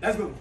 Let's go.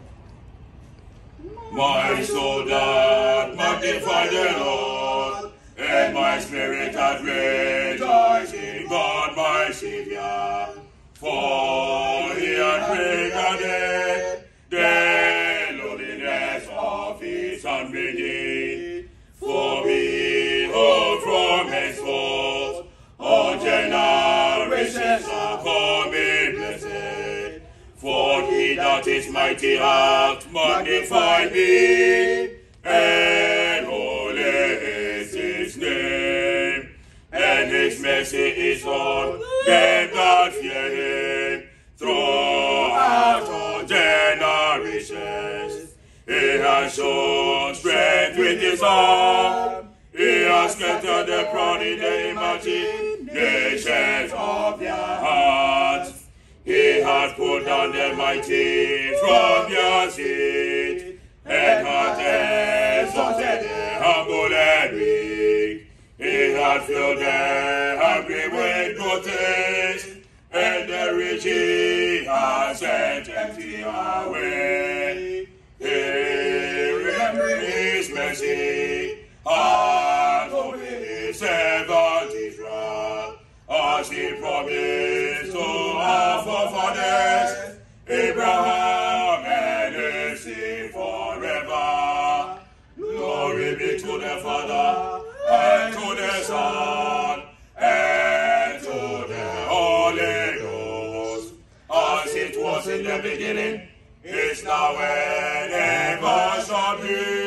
My soul doth magnify the Lord, and my spirit hath rejoiced in God my Saviour. For he hath regarded the lowliness of his handmaiden. For behold, from henceforth all generations shall call me blessed. For he that is mighty hath magnified me, and holy is his name. And his mercy is on them that fear him throughout all generations. He has shown strength with his arm. He has scattered the proud in the imaginations of their hearts. He hath put down the mighty from their seat, and hath exalted the humble and weak. He hath filled the hungry with good things, and the rich he hath sent empty away. He remembered his mercy, hath opened his servant Israel, as he promised to our forefathers, Abraham and his seed forever. Glory be to the Father, and to the Son, and to the Holy Ghost, as it was in the beginning, is now, and ever shall be,